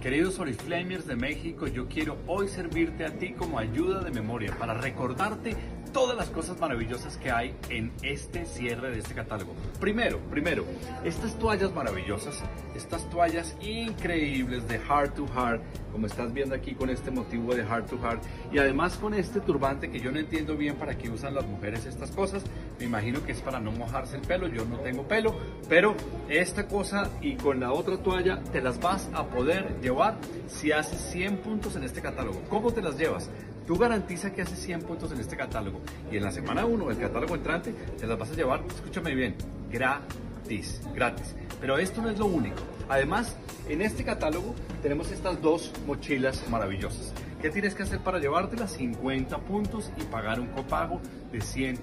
Queridos Oriflamers de México, yo quiero hoy servirte a ti como ayuda de memoria para recordarte todas las cosas maravillosas que hay en este cierre de este catálogo. Primero, estas toallas maravillosas, estas toallas increíbles de Heart to Heart, como estás viendo aquí con este motivo de Heart to Heart, y además con este turbante que yo no entiendo bien para qué usan las mujeres estas cosas. Me imagino que es para no mojarse el pelo, yo no tengo pelo, pero esta cosa y con la otra toalla te las vas a poder llevar si haces 100 puntos en este catálogo. ¿Cómo te las llevas? Tú garantiza que haces 100 puntos en este catálogo y en la semana 1 del catálogo entrante te las vas a llevar, escúchame bien, gratis. Pero esto no es lo único. Además, en este catálogo tenemos estas dos mochilas maravillosas. ¿Qué tienes que hacer para llevártelas? 50 puntos y pagar un copago de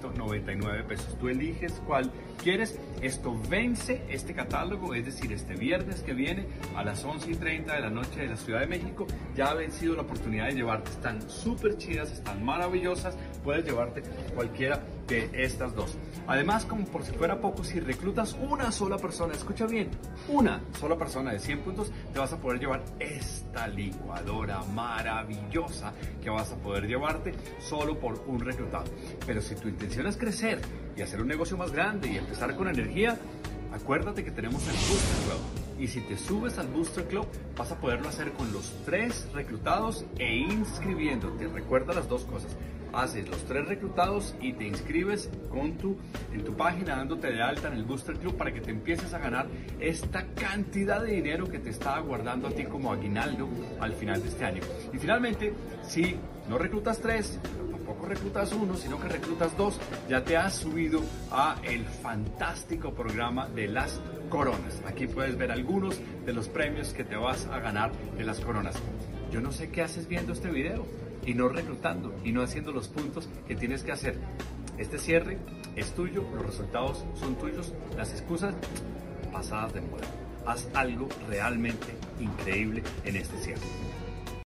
199 pesos. Tú eliges cuál quieres. Esto vence este catálogo, es decir, este viernes que viene a las 11:30 de la noche de la Ciudad de México. Ya ha vencido la oportunidad de llevarte. Están súper chidas, están maravillosas. Puedes llevarte cualquiera de estas dos. Además, como por si fuera poco, si reclutas una sola persona, escucha bien, una sola persona de 100 puntos, te vas a poder llevar esta licuadora maravillosa que vas a poder llevarte solo por un reclutado. Pero si tu intención es crecer y hacer un negocio más grande y empezar con energía, acuérdate que tenemos el Booster Club. Y si te subes al Booster Club, vas a poderlo hacer con los 3 reclutados e inscribiéndote. Recuerda las dos cosas. Haces los 3 reclutados y te inscribes en tu página dándote de alta en el Booster Club para que te empieces a ganar esta cantidad de dinero que te está aguardando a ti como aguinaldo al final de este año. Y finalmente, si no reclutas 3, tampoco reclutas 1, sino que reclutas 2, ya te has subido a el fantástico programa de las coronas. Aquí puedes ver algunos de los premios que te vas a ganar de las coronas. Yo no sé qué haces viendo este video y no reclutando y no haciendo los puntos que tienes que hacer. Este cierre es tuyo, los resultados son tuyos, las excusas pasadas de moda. Haz algo realmente increíble en este cierre.